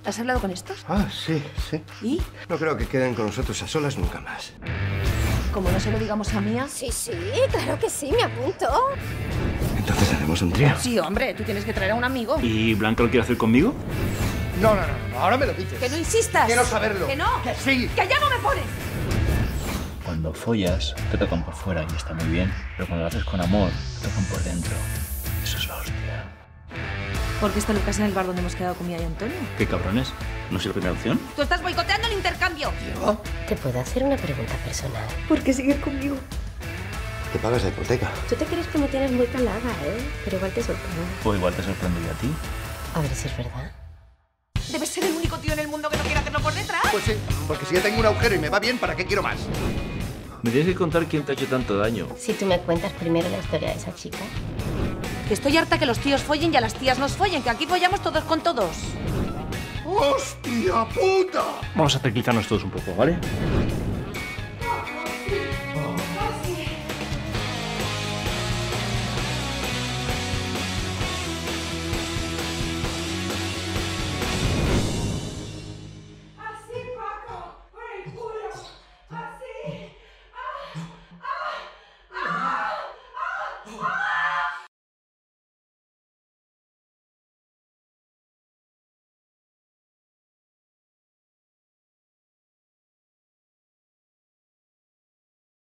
¿Has hablado con estos? Ah, sí, sí. ¿Y? No creo que queden con nosotros a solas nunca más. Como no se lo digamos a Mía. Sí, claro que sí, me apunto. Entonces haremos un trío. Sí, hombre, tú tienes que traer a un amigo. ¿Y Blanca lo quiere hacer conmigo? No, ahora me lo dices. ¡Que no insistas! Quiero saberlo. ¡Que no! ¡Que sí! ¡Que ya no me pones! Cuando follas, te tocan por fuera y está muy bien. Pero cuando lo haces con amor, te tocan por dentro. Eso es la hostia. ¿Por qué está Lucas en el bar donde hemos quedado con Mía y Antonio? ¿Qué cabrones? ¿No es la primera opción? ¡Tú estás boicoteando el intercambio! ¿Diego? ¿Te puedo hacer una pregunta personal? ¿Por qué sigues conmigo? Te pagas la hipoteca. Tú te crees que me tienes muy calada, pero igual te sorprendo. O igual te sorprendo yo a ti. A ver si es verdad. Debes ser el único tío en el mundo que no quiere hacerlo por detrás. Pues sí, porque si ya tengo un agujero y me va bien, ¿para qué quiero más? Me tienes que contar quién te ha hecho tanto daño. Si tú me cuentas primero la historia de esa chica. Que estoy harta que los tíos follen y a las tías nos follen, que aquí follamos todos con todos. ¡Hostia puta! Vamos a tranquilizarnos todos un poco, ¿vale?